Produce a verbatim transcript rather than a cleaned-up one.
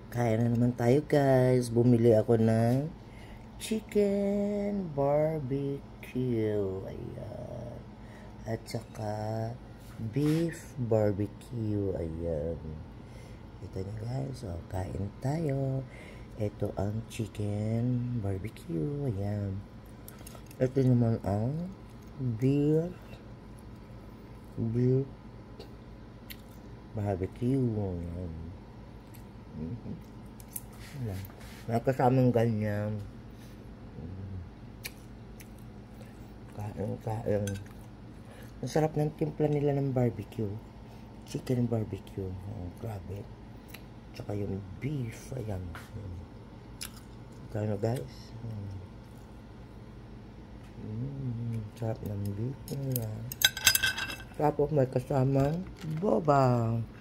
Kaya na naman tayo guys. Bumili ako ng chicken barbecue. Ayan. At saka beef barbecue. Ayan. Ito na guys. O, kain tayo. Ito ang chicken barbecue. Ayan. Ito naman ang beef beef barbecue. Ayan. Mm-hmm. Ayan. May kasamang ganyan. Kain, kain. Ang sarap ng timpla nila ng barbecue. Chicken barbecue. Oh, grabe. Tsaka yung beef. Ayan. Kano guys? Mm, sarap ng beef nila. Tapos may kasamang boba.